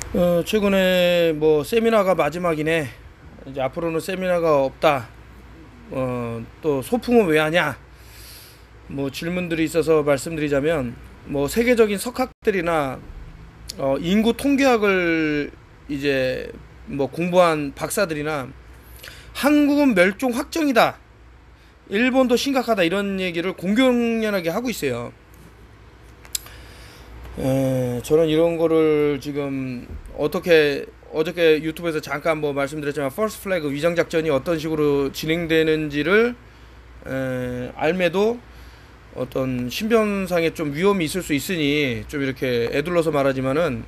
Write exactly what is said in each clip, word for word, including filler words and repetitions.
어, 최근에 뭐 세미나가 마지막이네. 이제 앞으로는 세미나가 없다. 어, 또 소풍은 왜 하냐? 뭐 질문들이 있어서 말씀드리자면 뭐 세계적인 석학들이나 어, 인구 통계학을 이제 뭐 공부한 박사들이나 한국은 멸종 확정이다. 일본도 심각하다 이런 얘기를 공공연하게 하고 있어요. 에, 저는 이런 거를 지금 어떻게 어저께 유튜브에서 잠깐 뭐 말씀드렸지만 퍼스트 플래그 위장 작전이 어떤 식으로 진행되는지를 에, 알매도 어떤 신변상에 좀 위험이 있을 수 있으니 좀 이렇게 애둘러서 말하지만은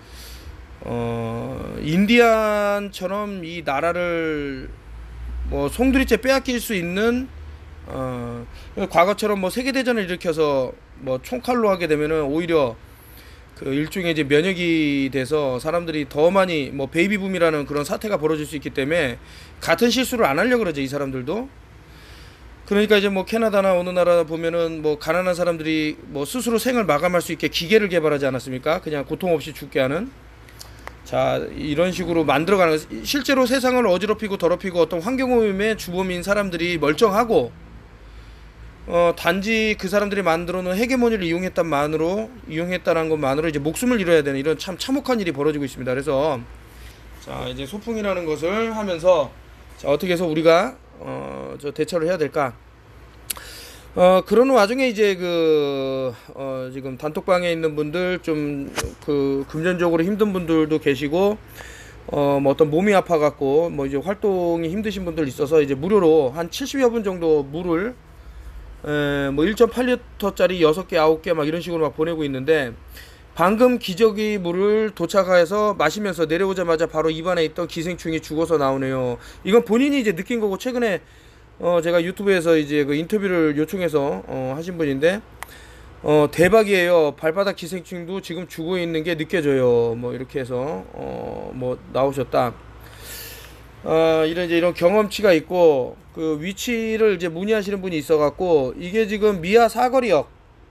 어, 인디안처럼 이 나라를 뭐 송두리째 빼앗길 수 있는 어, 과거처럼 뭐 세계대전을 일으켜서 뭐 총칼로 하게 되면은 오히려 그 일종의 이제 면역이 돼서 사람들이 더 많이 뭐 베이비붐이라는 그런 사태가 벌어질 수 있기 때문에 같은 실수를 안 하려고 그러죠, 이 사람들도. 그러니까 이제 뭐 캐나다나 어느 나라 보면은 뭐 가난한 사람들이 뭐 스스로 생을 마감할 수 있게 기계를 개발하지 않았습니까? 그냥 고통 없이 죽게 하는. 자, 이런 식으로 만들어가는 거. 실제로 세상을 어지럽히고 더럽히고 어떤 환경오염의 주범인 사람들이 멀쩡하고 어, 단지 그 사람들이 만들어 놓은 헤게모니를 이용했단만으로 이용했다는 것만으로 이제 목숨을 잃어야 되는 이런 참 참혹한 일이 벌어지고 있습니다. 그래서 자, 이제 소풍이라는 것을 하면서 자, 어떻게 해서 우리가 어, 저 대처를 해야 될까? 어, 그런 와중에 이제 그, 어, 지금 단톡방에 있는 분들 좀 그 금전적으로 힘든 분들도 계시고, 어, 뭐 어떤 몸이 아파갖고, 뭐 이제 활동이 힘드신 분들 있어서 이제 무료로 한 칠십여 분 정도 물을, 에, 뭐 일 점 팔 리터짜리 여섯 개, 아홉 개 막 이런 식으로 막 보내고 있는데, 방금 기저귀 물을 도착해서 마시면서 내려오자마자 바로 입안에 있던 기생충이 죽어서 나오네요. 이건 본인이 이제 느낀 거고, 최근에 어 제가 유튜브에서 이제 그 인터뷰를 요청해서 어 하신 분인데 어 대박이에요. 발바닥 기생충도 지금 죽어 있는 게 느껴져요. 뭐 이렇게 해서 어 뭐 나오셨다. 어 이런 이제 이런 경험치가 있고 그 위치를 이제 문의하시는 분이 있어갖고 이게 지금 미아 사거리역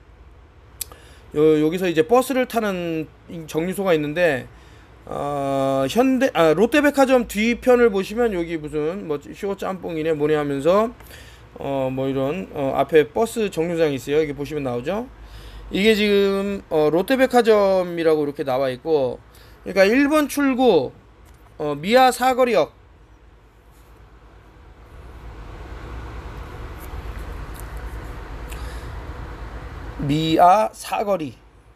요 여기서 이제 버스를 타는 정류소가 있는데 어, 현대, 아, 롯데백화점 뒤편을 보시면 여기 무슨 뭐 쇼 짬뽕이네 뭐네 하면서 어, 뭐 이런 어, 앞에 버스 정류장이 있어요. 여기 보시면 나오죠. 이게 지금 어, 롯데백화점이라고 이렇게 나와 있고, 그러니까 일 번 출구 어, 미아 사거리역 미아 사거리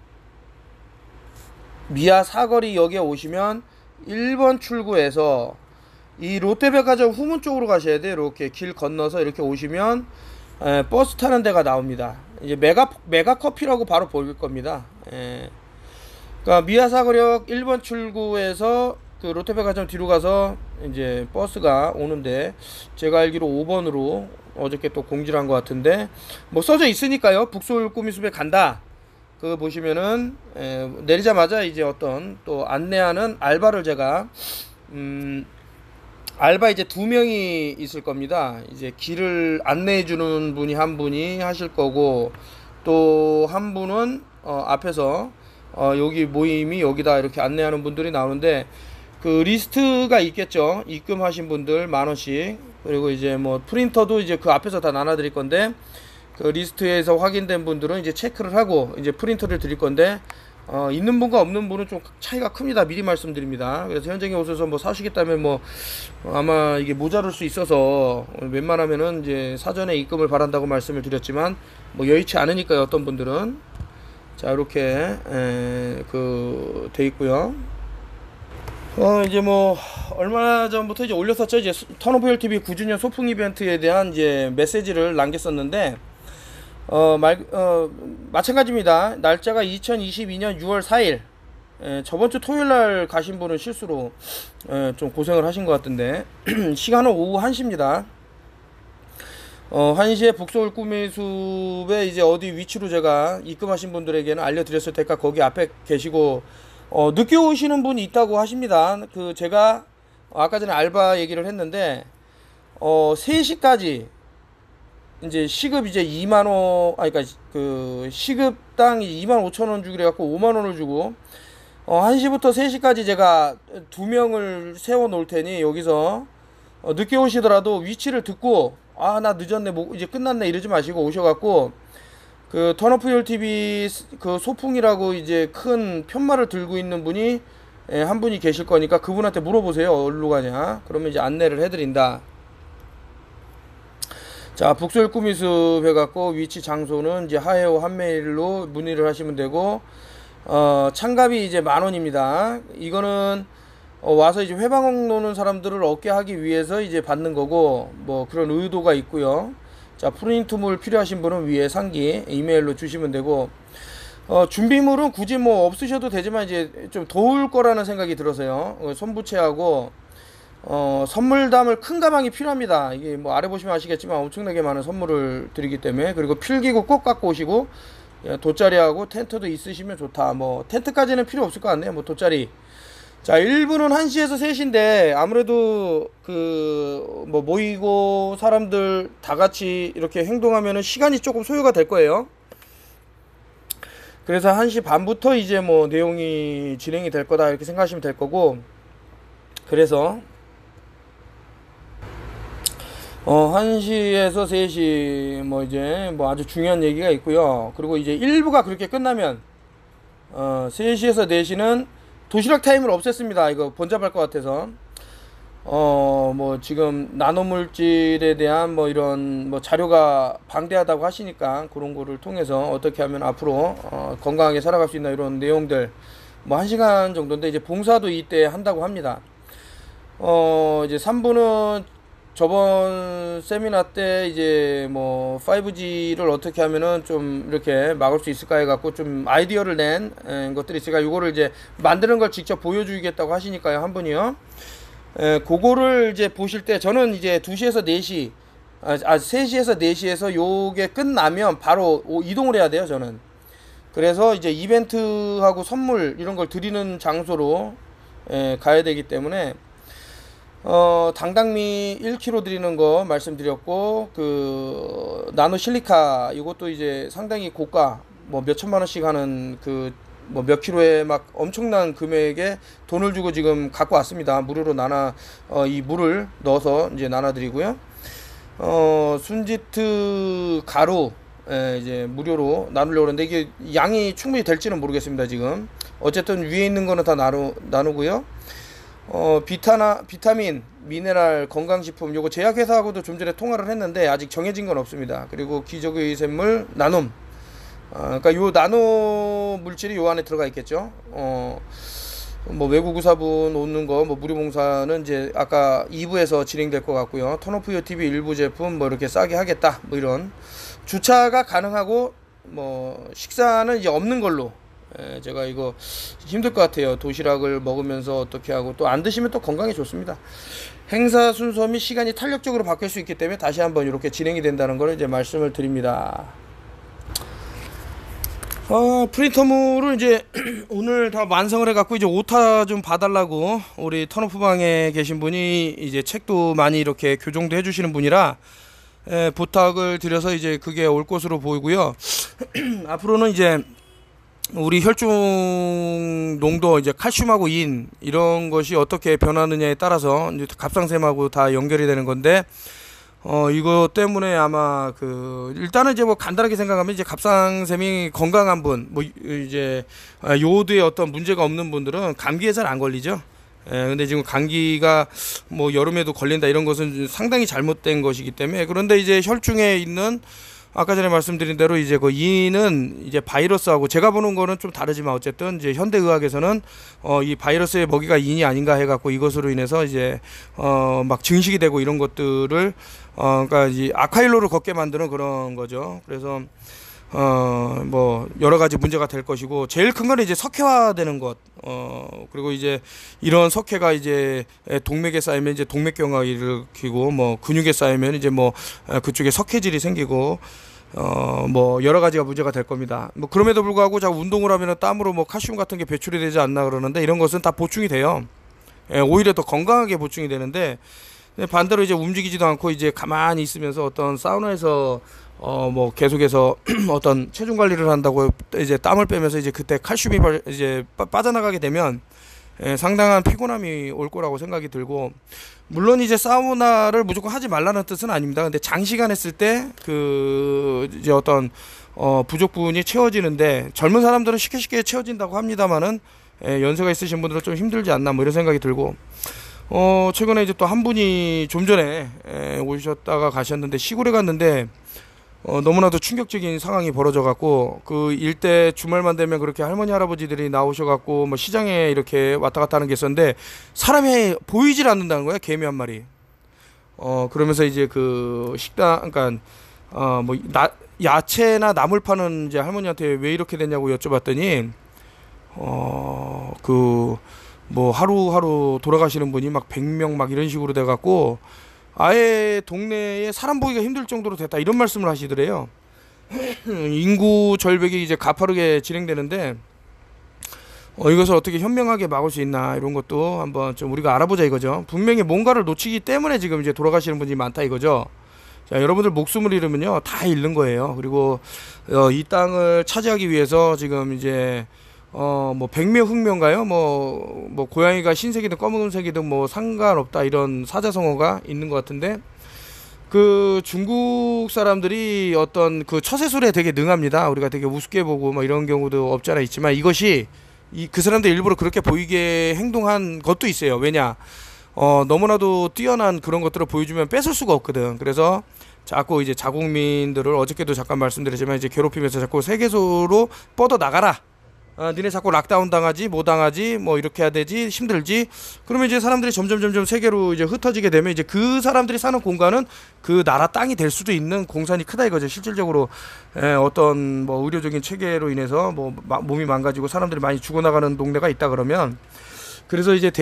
미아 사거리역에 오시면 일 번 출구에서 이 롯데백화점 후문 쪽으로 가셔야 돼요. 이렇게 길 건너서 이렇게 오시면 에, 버스 타는 데가 나옵니다. 이제 메가 메가 커피라고 바로 보일 겁니다. 에. 그러니까 미아사거리역 일 번 출구에서 그 롯데백화점 뒤로 가서 이제 버스가 오는데 제가 알기로 오 번으로 어저께 또 공지를 한 것 같은데 뭐 써져 있으니까요. 북서울 꾸미숲에 간다. 그 보시면은 에, 내리자마자 이제 어떤 또 안내하는 알바를 제가 음 알바 이제 두 명이 있을 겁니다. 이제 길을 안내해 주는 분이 한 분이 하실 거고 또 한 분은 어 앞에서 어 여기 모임이 여기다 이렇게 안내하는 분들이 나오는데 그 리스트가 있겠죠. 입금하신 분들 만 원씩. 그리고 이제 뭐 프린터도 이제 그 앞에서 다 나눠 드릴 건데 그 리스트에서 확인된 분들은 이제 체크를 하고 이제 프린터를 드릴 건데 어, 있는 분과 없는 분은 좀 차이가 큽니다. 미리 말씀드립니다. 그래서 현장에 오셔서 뭐 사시겠다면 뭐 어, 아마 이게 모자랄 수 있어서 웬만하면은 이제 사전에 입금을 바란다고 말씀을 드렸지만 뭐 여의치 않으니까요. 어떤 분들은 자 이렇게 그 돼 있고요. 어 이제 뭐 얼마 전부터 이제 올렸었죠. 이제 턴오브 티비 구 주년 소풍 이벤트에 대한 이제 메시지를 남겼었는데 어, 말, 어, 마찬가지입니다. 날짜가 이천이십이 년 유월 사 일. 에, 저번주 토요일날 가신 분은 실수로, 에, 좀 고생을 하신 것 같은데, 시간은 오후 한 시입니다. 어, 한 시에 북서울 꿈의숲에 이제 어디 위치로 제가 입금하신 분들에게는 알려드렸을 테니까 거기 앞에 계시고, 어, 늦게 오시는 분이 있다고 하십니다. 그, 제가, 아까 전에 알바 얘기를 했는데, 어, 세 시까지, 이제 시급 이제 이만 원, 아니, 그니까 그 시급당 이만 오천 원 주기로 해갖고 오만 원을 주고 어, 한 시부터 세 시까지 제가 두 명을 세워 놓을 테니 여기서 어, 늦게 오시더라도 위치를 듣고 아 나 늦었네 뭐 이제 끝났네 이러지 마시고 오셔갖고 그 턴오프 티비 그 소풍이라고 이제 큰 편말을 들고 있는 분이 예, 한 분이 계실 거니까 그분한테 물어보세요. 어디로 가냐? 그러면 이제 안내를 해드린다. 자, 북소일 꾸미숲 해갖고 위치 장소는 이제 하해오 한메일로 문의를 하시면 되고, 어, 참가비 이제 만 원입니다. 이거는 어, 와서 이제 회방옥 노는 사람들을 얻게 하기 위해서 이제 받는 거고, 뭐 그런 의도가 있고요. 자, 프린트물 필요하신 분은 위에 상기 이메일로 주시면 되고, 어, 준비물은 굳이 뭐 없으셔도 되지만 이제 좀 더울 거라는 생각이 들어서요. 어, 손부채하고 어, 선물담을 큰 가방이 필요합니다. 이게 뭐 아래 보시면 아시겠지만 엄청나게 많은 선물을 드리기 때문에. 그리고 필기구 꼭 갖고 오시고, 예, 돗자리하고 텐트도 있으시면 좋다. 뭐 텐트까지는 필요 없을 것 같네요. 뭐 돗자리. 자, 일 부는 한 시에서 세 시인데 아무래도 그 뭐 모이고 사람들 다 같이 이렇게 행동하면은 시간이 조금 소요가 될 거예요. 그래서 한 시 반부터 이제 뭐 내용이 진행이 될 거다 이렇게 생각하시면 될 거고, 그래서 어, 한 시에서 세 시 뭐 이제 뭐 아주 중요한 얘기가 있고요. 그리고 이제 일 부가 그렇게 끝나면 어, 세 시에서 네 시는 도시락 타임을 없앴습니다. 이거 번잡할 것 같아서. 어, 뭐 지금 나노물질에 대한 뭐 이런 뭐 자료가 방대하다고 하시니까 그런 거를 통해서 어떻게 하면 앞으로 어, 건강하게 살아갈 수 있나 이런 내용들 뭐 한 시간 정도인데 이제 봉사도 이때 한다고 합니다. 어, 이제 삼 부는 저번 세미나 때 이제 뭐 파이브지를 어떻게 하면은 좀 이렇게 막을 수 있을까 해갖고 좀 아이디어를 낸 에, 것들이 있으니까 이거를 이제 만드는 걸 직접 보여주겠다고 하시니까요, 한 분이요. 에, 그거를 이제 보실 때 저는 이제 두 시에서 네 시, 아, 아 세 시에서 네 시에서 요게 끝나면 바로 오, 이동을 해야 돼요, 저는. 그래서 이제 이벤트하고 선물 이런 걸 드리는 장소로 에, 가야 되기 때문에 어, 당당미 일 킬로그램 드리는 거 말씀드렸고, 그, 나노 실리카, 이것도 이제 상당히 고가, 뭐 몇천만 원씩 하는 그, 뭐 몇 킬로에 막 엄청난 금액에 돈을 주고 지금 갖고 왔습니다. 무료로 나눠, 어, 이 물을 넣어서 이제 나눠드리고요. 어, 순지트 가루, 예, 이제 무료로 나누려고 하는데 이게 양이 충분히 될지는 모르겠습니다, 지금. 어쨌든 위에 있는 거는 다 나누, 나누고요. 어, 비타나, 비타민, 미네랄, 건강식품, 요거 제약회사하고도 좀 전에 통화를 했는데 아직 정해진 건 없습니다. 그리고 기저귀샘물, 나눔. 어, 그러니까 요 나노 물질이 요 안에 들어가 있겠죠. 어, 뭐 외국 의사분 오는 거, 뭐 무료봉사는 이제 아까 이 부에서 진행될 것 같고요. 턴오프 티비 일부 제품 뭐 이렇게 싸게 하겠다. 뭐 이런. 주차가 가능하고, 뭐, 식사는 이제 없는 걸로. 예, 제가 이거 힘들 것 같아요. 도시락을 먹으면서 어떻게 하고 또 안 드시면 또 건강에 좋습니다. 행사 순서 및 시간이 탄력적으로 바뀔 수 있기 때문에 다시 한번 이렇게 진행이 된다는 걸 이제 말씀을 드립니다. 어, 프린터물을 이제 오늘 다 완성을 해갖고 이제 오타 좀 봐달라고 우리 턴오프 방에 계신 분이 이제 책도 많이 이렇게 교정도 해주시는 분이라 예, 부탁을 드려서 이제 그게 올 것으로 보이고요. 앞으로는 이제 우리 혈중 농도 이제 칼슘하고 인 이런 것이 어떻게 변하느냐에 따라서 이제 갑상샘하고 다 연결이 되는 건데 어 이거 때문에 아마 그 일단은 이제 뭐 간단하게 생각하면 이제 갑상샘이 건강한 분 뭐 이제 요오드에 어떤 문제가 없는 분들은 감기에 잘 안 걸리죠. 예, 근데 지금 감기가 뭐 여름에도 걸린다 이런 것은 상당히 잘못된 것이기 때문에 그런데 이제 혈중에 있는 아까 전에 말씀드린 대로 이제 그 인은 이제 바이러스하고 제가 보는 거는 좀 다르지만 어쨌든 이제 현대의학에서는 어 이 바이러스의 먹이가 인이 아닌가 해갖고 이것으로 인해서 이제 어 막 증식이 되고 이런 것들을 어 그러니까 이 아카일로를 걷게 만드는 그런 거죠. 그래서 어 뭐 여러 가지 문제가 될 것이고 제일 큰 건 이제 석회화되는 것. 어 그리고 이제 이런 석회가 이제 동맥에 쌓이면 이제 동맥경화를 일으키고 뭐 근육에 쌓이면 이제 뭐 그쪽에 석회질이 생기고 어 뭐 여러 가지가 문제가 될 겁니다. 뭐 그럼에도 불구하고 자 운동을 하면은 땀으로 뭐 칼슘 같은 게 배출이 되지 않나 그러는데 이런 것은 다 보충이 돼요. 예, 오히려 더 건강하게 보충이 되는데 반대로 이제 움직이지도 않고 이제 가만히 있으면서 어떤 사우나에서 어 뭐 계속해서 어떤 체중 관리를 한다고 이제 땀을 빼면서 이제 그때 칼슘이 이제 빠져나가게 되면 예, 상당한 피곤함이 올 거라고 생각이 들고, 물론 이제 사우나를 무조건 하지 말라는 뜻은 아닙니다. 근데 장시간 했을 때 그 이제 어떤 어 부족분이 채워지는데, 젊은 사람들은 쉽게 쉽게 채워진다고 합니다만은 예, 연세가 있으신 분들은 좀 힘들지 않나 뭐 이런 생각이 들고, 어 최근에 이제 또 한 분이 좀 전에 예, 오셨다가 가셨는데, 시골에 갔는데 어, 너무나도 충격적인 상황이 벌어져 갖고, 그 일대 주말만 되면 그렇게 할머니 할아버지들이 나오셔 갖고 뭐 시장에 이렇게 왔다 갔다 하는 게 있었는데, 사람이 보이질 않는다는 거야, 개미 한 마리. 어 그러면서 이제 그 식당, 그러니까 어뭐 야채나 나물 파는 이제 할머니한테 왜 이렇게 됐냐고 여쭤봤더니, 어 그 뭐 하루하루 돌아가시는 분이 막 백 명 막 이런 식으로 돼 갖고 아예 동네에 사람 보기가 힘들 정도로 됐다, 이런 말씀을 하시더래요. 인구 절벽이 이제 가파르게 진행되는데, 어, 이것을 어떻게 현명하게 막을 수 있나, 이런 것도 한번 좀 우리가 알아보자 이거죠. 분명히 뭔가를 놓치기 때문에 지금 이제 돌아가시는 분이 많다 이거죠. 자, 여러분들 목숨을 잃으면요 다 잃는 거예요. 그리고 어, 이 땅을 차지하기 위해서 지금 이제 어 뭐 백묘 흑묘인가요? 뭐 뭐 고양이가 흰색이든 검은색이든 뭐 상관없다, 이런 사자성어가 있는 것 같은데, 그 중국 사람들이 어떤 그 처세술에 되게 능합니다. 우리가 되게 우습게 보고 뭐 이런 경우도 없지 않아 있지만, 이것이 이 그 사람들 일부러 그렇게 보이게 행동한 것도 있어요. 왜냐, 어 너무나도 뛰어난 그런 것들을 보여주면 뺏을 수가 없거든. 그래서 자꾸 이제 자국민들을, 어저께도 잠깐 말씀드렸지만, 이제 괴롭히면서 자꾸 세계소로 뻗어 나가라, 아, 니네 자꾸 락다운 당하지, 뭐 당하지, 뭐 이렇게 해야 되지, 힘들지. 그러면 이제 사람들이 점점 점점 세계로 이제 흩어지게 되면, 이제 그 사람들이 사는 공간은 그 나라 땅이 될 수도 있는 공산이 크다 이거죠. 실질적으로 에, 어떤 뭐 의료적인 체계로 인해서 뭐 마, 몸이 망가지고 사람들이 많이 죽어나가는 동네가 있다 그러면, 그래서 이제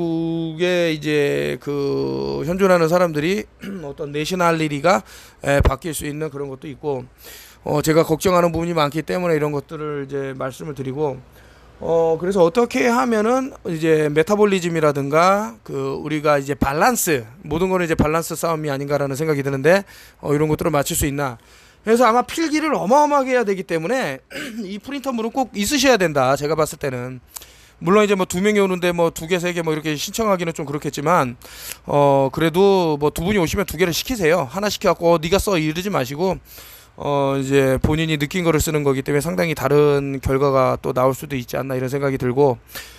대한민국의 이제 그 현존하는 사람들이 어떤 내셔널리티가 에, 바뀔 수 있는 그런 것도 있고, 어 제가 걱정하는 부분이 많기 때문에 이런 것들을 이제 말씀을 드리고, 어 그래서 어떻게 하면은 이제 메타볼리즘이라든가 그 우리가 이제 밸런스, 모든 거는 이제 밸런스 싸움이 아닌가라는 생각이 드는데, 어 이런 것들을 맞출 수 있나. 그래서 아마 필기를 어마어마하게 해야 되기 때문에 이 프린터물은 꼭 있으셔야 된다, 제가 봤을 때는. 물론 이제 뭐 두 명이 오는데 뭐 두 개, 세 개 뭐 이렇게 신청하기는 좀 그렇겠지만, 어 그래도 뭐 두 분이 오시면 두 개를 시키세요. 하나 시켜갖고 어, 네가 써 이러지 마시고, 어 이제 본인이 느낀 거를 쓰는 거기 때문에 상당히 다른 결과가 또 나올 수도 있지 않나, 이런 생각이 들고,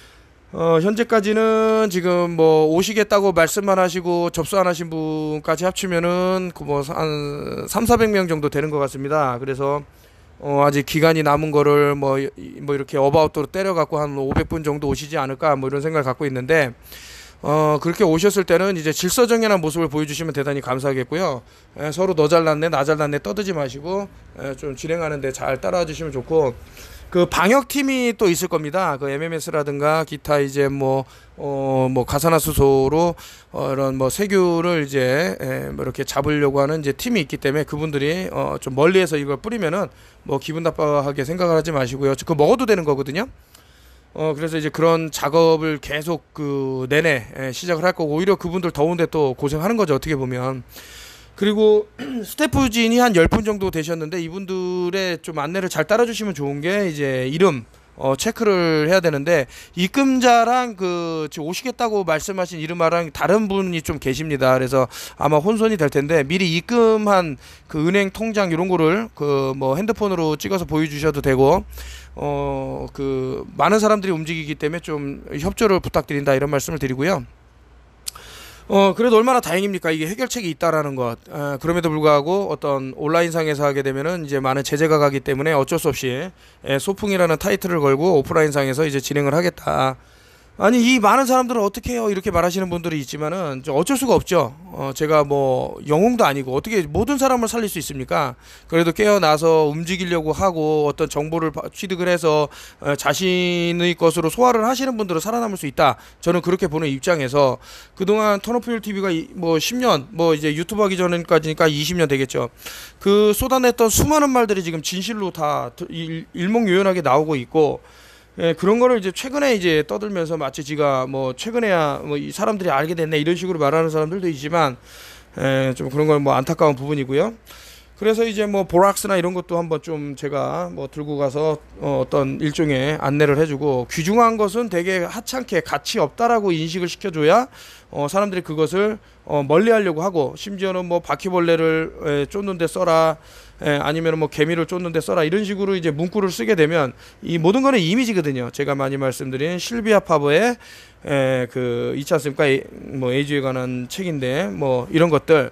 어 현재까지는 지금 뭐 오시겠다고 말씀만 하시고 접수 안 하신 분까지 합치면은 그 뭐 한 삼사백 명 정도 되는 것 같습니다. 그래서 어 아직 기간이 남은 거를 뭐 뭐 이렇게 어바웃으로 때려 갖고 한 오백 분 정도 오시지 않을까, 뭐 이런 생각을 갖고 있는데, 어 그렇게 오셨을 때는 이제 질서정연한 모습을 보여주시면 대단히 감사하겠고요. 에, 서로 너 잘났네 나 잘났네 떠들지 마시고 에, 좀 진행하는데 잘 따라와 주시면 좋고, 그 방역팀이 또 있을 겁니다. 그 엠엠에스라든가 기타 이제 뭐 어 뭐 가산화수소로 어 이런 뭐 세균을 이제 에, 뭐 이렇게 잡으려고 하는 이제 팀이 있기 때문에, 그분들이 어 좀 멀리에서 이걸 뿌리면은 뭐 기분 나빠하게 생각을 하지 마시고요. 그거 먹어도 되는 거거든요. 어 그래서 이제 그런 작업을 계속 그 내내 에, 시작을 할 거고, 오히려 그분들 더운데 또 고생하는 거죠, 어떻게 보면. 그리고 스태프진이 한 열 분 정도 되셨는데, 이분들의 좀 안내를 잘 따라주시면 좋은 게, 이제 이름 어 체크를 해야 되는데, 입금자랑 그 지금 오시겠다고 말씀하신 이름하랑 다른 분이 좀 계십니다. 그래서 아마 혼선이 될 텐데, 미리 입금한 그 은행 통장 이런 거를 그 뭐 핸드폰으로 찍어서 보여주셔도 되고, 어 그 많은 사람들이 움직이기 때문에 좀 협조를 부탁드린다, 이런 말씀을 드리고요. 어 그래도 얼마나 다행입니까, 이게 해결책이 있다라는 것. 에, 그럼에도 불구하고 어떤 온라인상에서 하게 되면은 이제 많은 제재가 가기 때문에 어쩔 수 없이 에, 소풍이라는 타이틀을 걸고 오프라인상에서 이제 진행을 하겠다. 아니, 이 많은 사람들은 어떻게 해요, 이렇게 말하시는 분들이 있지만은 어쩔 수가 없죠. 어 제가 뭐 영웅도 아니고 어떻게 모든 사람을 살릴 수 있습니까? 그래도 깨어나서 움직이려고 하고 어떤 정보를 취득을 해서 어, 자신의 것으로 소화를 하시는 분들은 살아남을 수 있다, 저는 그렇게 보는 입장에서, 그동안 턴오프힐 티비가 뭐 십 년, 뭐 이제 유튜브 하기 전까지니까 이십 년 되겠죠. 그 쏟아냈던 수많은 말들이 지금 진실로 다 일, 일목요연하게 나오고 있고, 예, 그런 거를 이제 최근에 이제 떠들면서 마치 지가 뭐 최근에야 뭐 이 사람들이 알게 됐네, 이런 식으로 말하는 사람들도 있지만, 예, 좀 그런 건 뭐 안타까운 부분이고요. 그래서 이제 뭐 보락스나 이런 것도 한번 좀 제가 뭐 들고 가서 어 어떤 일종의 안내를 해주고, 귀중한 것은 되게 하찮게 가치 없다라고 인식을 시켜줘야 어 사람들이 그것을 어 멀리하려고 하고, 심지어는 뭐 바퀴벌레를 에, 쫓는데 써라, 에, 아니면 뭐 개미를 쫓는데 써라, 이런 식으로 이제 문구를 쓰게 되면 이 모든 거는 이미지거든요. 제가 많이 말씀드린 실비아 파버의 에, 그 있지 않습니까? 에, 뭐 에이즈에 관한 책인데 뭐 이런 것들.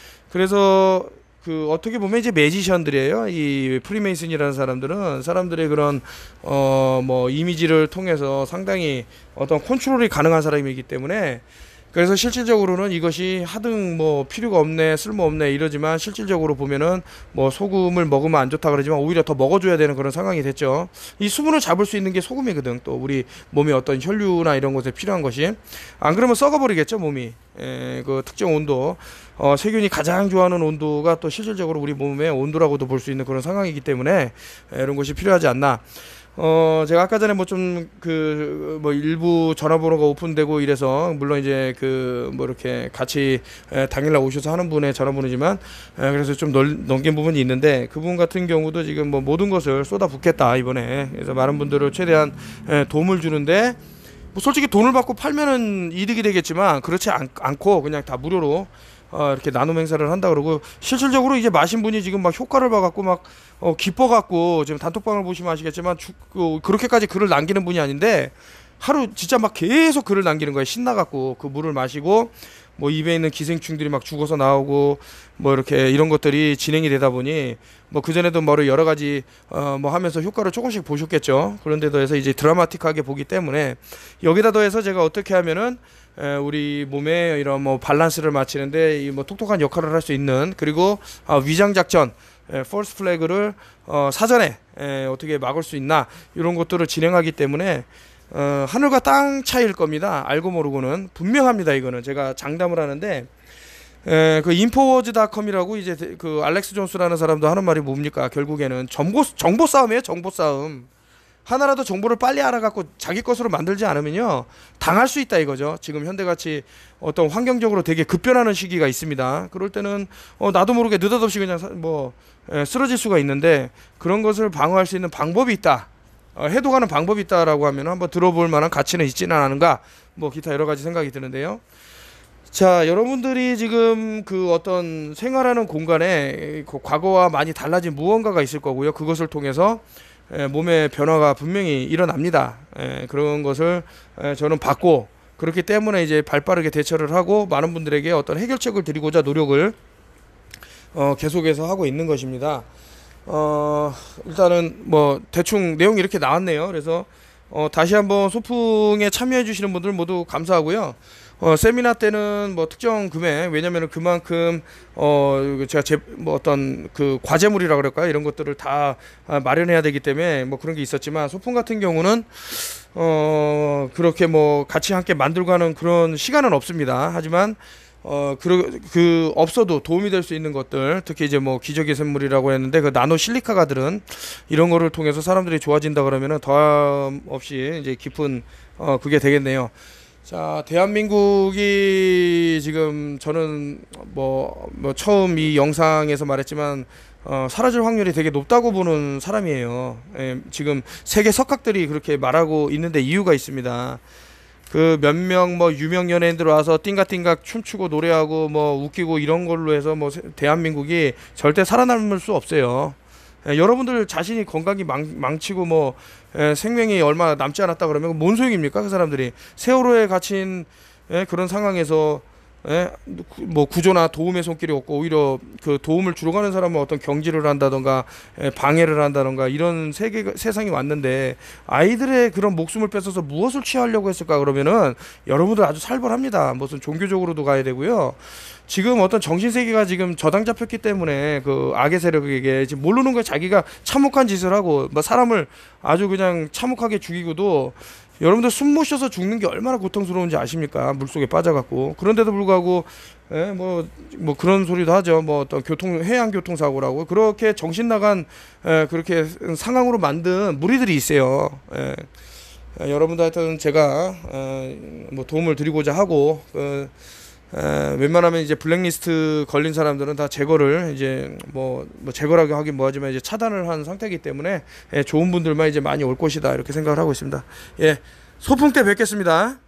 그래서 그 어떻게 보면 이제 매지션들이에요. 이 프리메이슨이라는 사람들은 사람들의 그런 어 뭐 이미지를 통해서 상당히 어떤 컨트롤이 가능한 사람이기 때문에, 그래서 실질적으로는 이것이 하등 뭐 필요가 없네, 쓸모 없네 이러지만, 실질적으로 보면은 뭐 소금을 먹으면 안 좋다 그러지만 오히려 더 먹어줘야 되는 그런 상황이 됐죠. 이 수분을 잡을 수 있는 게 소금이거든. 또 우리 몸의 어떤 혈류나 이런 것에 필요한 것이, 안 그러면 썩어버리겠죠 몸이. 에, 그 특정 온도, 어, 세균이 가장 좋아하는 온도가 또 실질적으로 우리 몸의 온도라고도 볼 수 있는 그런 상황이기 때문에 에, 이런 것이 필요하지 않나. 어, 제가 아까 전에 뭐 좀 그 뭐 일부 전화번호가 오픈되고 이래서, 물론 이제 그 뭐 이렇게 같이 에, 당일날 오셔서 하는 분의 전화번호지만, 에, 그래서 좀 넓, 넘긴 부분이 있는데, 그분 같은 경우도 지금 뭐 모든 것을 쏟아붓겠다 이번에. 그래서 많은 분들을 최대한 에, 도움을 주는데, 뭐 솔직히 돈을 받고 팔면은 이득이 되겠지만 그렇지 않, 않고 그냥 다 무료로 어, 이렇게 나눔 행사를 한다 그러고, 실질적으로 이제 마신 분이 지금 막 효과를 봐갖고 막 어, 기뻐갖고, 지금 단톡방을 보시면 아시겠지만 주, 그, 그렇게까지 글을 남기는 분이 아닌데, 하루 진짜 막 계속 글을 남기는 거예요. 신나갖고 그 물을 마시고 뭐 입에 있는 기생충들이 막 죽어서 나오고 뭐 이렇게 이런 것들이 진행이 되다 보니, 뭐 그전에도 뭐 여러 가지 어 뭐 하면서 효과를 조금씩 보셨겠죠. 그런데 더해서 이제 드라마틱하게 보기 때문에, 여기다 더해서 제가 어떻게 하면은 에 우리 몸의 이런 뭐 밸런스를 맞추는데 이 뭐 똑똑한 역할을 할 수 있는, 그리고 아 위장 작전, 에 펄스 플래그를 어 사전에 에 어떻게 막을 수 있나, 이런 것들을 진행하기 때문에 어, 하늘과 땅 차이일 겁니다. 알고 모르고는 분명합니다. 이거는 제가 장담을 하는데, 에, 그 인포워즈닷컴이라고 이제 그 알렉스 존스라는 사람도 하는 말이 뭡니까? 결국에는 정보 정보 싸움이에요. 정보 싸움. 하나라도 정보를 빨리 알아갖고 자기 것으로 만들지 않으면요 당할 수 있다 이거죠. 지금 현대같이 어떤 환경적으로 되게 급변하는 시기가 있습니다. 그럴 때는 어, 나도 모르게 느닷없이 그냥 사, 뭐 에, 쓰러질 수가 있는데, 그런 것을 방어할 수 있는 방법이 있다. 어, 해독하는 방법이 있다라고 하면 한번 들어볼 만한 가치는 있지는 않은가, 뭐 기타 여러 가지 생각이 드는데요. 자, 여러분들이 지금 그 어떤 생활하는 공간에 그 과거와 많이 달라진 무언가가 있을 거고요. 그것을 통해서 에, 몸의 변화가 분명히 일어납니다. 에, 그런 것을 에, 저는 봤고, 그렇기 때문에 이제 발빠르게 대처를 하고 많은 분들에게 어떤 해결책을 드리고자 노력을 어, 계속해서 하고 있는 것입니다. 어 일단은 뭐 대충 내용이 이렇게 나왔네요. 그래서 어 다시 한번 소풍에 참여해 주시는 분들 모두 감사하고요. 어 세미나 때는 뭐 특정 금액, 왜냐면은 그만큼 어 제가 제 뭐 어떤 그 과제물이라 그럴까요, 이런 것들을 다 마련해야 되기 때문에 뭐 그런 게 있었지만, 소풍 같은 경우는 어 그렇게 뭐 같이 함께 만들고 하는 그런 시간은 없습니다. 하지만 어, 그, 그, 없어도 도움이 될 수 있는 것들, 특히 이제 뭐 기적의 샘물이라고 했는데, 그 나노 실리카가들은 이런 거를 통해서 사람들이 좋아진다 그러면은 더함 없이 이제 깊은, 어, 그게 되겠네요. 자, 대한민국이 지금 저는 뭐, 뭐 처음 이 영상에서 말했지만, 어, 사라질 확률이 되게 높다고 보는 사람이에요. 예, 지금 세계 석학들이 그렇게 말하고 있는데 이유가 있습니다. 그 몇 명 뭐 유명 연예인들 와서 띵가띵가 춤추고 노래하고 뭐 웃기고 이런 걸로 해서 뭐 대한민국이 절대 살아남을 수 없어요. 예, 여러분들 자신이 건강이 망, 망치고 뭐 예, 생명이 얼마 남지 않았다 그러면 뭔 소용입니까? 그 사람들이 세월호에 갇힌 예, 그런 상황에서 예, 뭐 구조나 도움의 손길이 없고, 오히려 그 도움을 주러 가는 사람은 어떤 경지를 한다던가 예, 방해를 한다던가 이런 세계 세상이 왔는데, 아이들의 그런 목숨을 뺏어서 무엇을 취하려고 했을까 그러면은 여러분들 아주 살벌합니다. 무슨 종교적으로도 가야 되고요. 지금 어떤 정신세계가 지금 저당 잡혔기 때문에 그 악의 세력에게 지금 모르는 거에 자기가 참혹한 짓을 하고, 뭐 사람을 아주 그냥 참혹하게 죽이고도, 여러분들 숨 못 쉬어서 죽는 게 얼마나 고통스러운지 아십니까? 물속에 빠져갖고. 그런데도 불구하고 예, 뭐, 뭐 그런 소리도 하죠. 뭐 어떤 교통 해양 교통사고라고, 그렇게 정신 나간 예, 그렇게 상황으로 만든 무리들이 있어요. 예. 예, 여러분들 하여튼 제가 어, 뭐 도움을 드리고자 하고 그, 에, 웬만하면 이제 블랙리스트 걸린 사람들은 다 제거를 이제 뭐, 뭐 제거라고 하긴 뭐하지만 이제 차단을 한 상태이기 때문에 예, 좋은 분들만 이제 많이 올 것이다 이렇게 생각을 하고 있습니다. 예, 소풍 때 뵙겠습니다.